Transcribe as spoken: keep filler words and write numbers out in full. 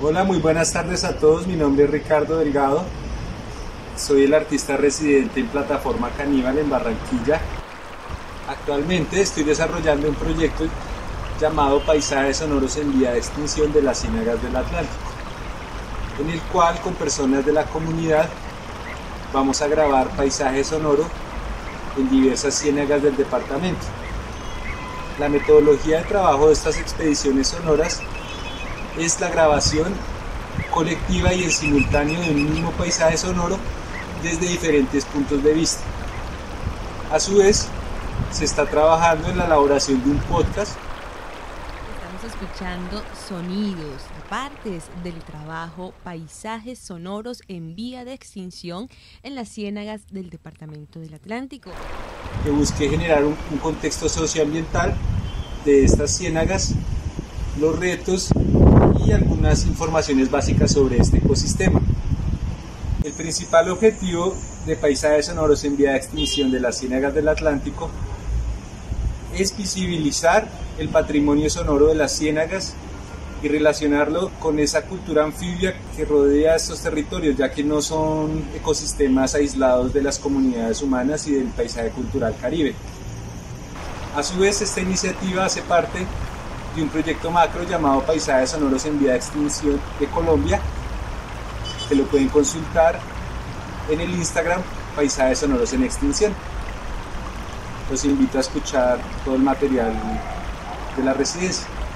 Hola, muy buenas tardes a todos. Mi nombre es Ricardo Delgado. Soy el artista residente en Plataforma Caníbal en Barranquilla. Actualmente estoy desarrollando un proyecto llamado Paisajes Sonoros en Vía de Extinción de las Ciénagas del Atlántico, en el cual con personas de la comunidad vamos a grabar paisaje sonoro en diversas ciénagas del departamento. La metodología de trabajo de estas expediciones sonoras es la grabación colectiva y en simultáneo de un mismo paisaje sonoro desde diferentes puntos de vista. A su vez, se está trabajando en la elaboración de un podcast. Estamos escuchando sonidos, partes del trabajo Paisajes Sonoros en Vía de Extinción en las ciénagas del Departamento del Atlántico, Que busque generar un, un contexto socioambiental de estas ciénagas, los retos y algunas informaciones básicas sobre este ecosistema. El principal objetivo de Paisajes Sonoros en Vía de Extinción de las Ciénagas del Atlántico es visibilizar el patrimonio sonoro de las ciénagas y relacionarlo con esa cultura anfibia que rodea estos territorios, ya que no son ecosistemas aislados de las comunidades humanas y del paisaje cultural caribe. A su vez, esta iniciativa hace parte de un proyecto macro llamado Paisajes Sonoros en Vía de Extinción de Colombia, que lo pueden consultar en el Instagram Paisajes Sonoros en Extinción. Los invito a escuchar todo el material de la residencia.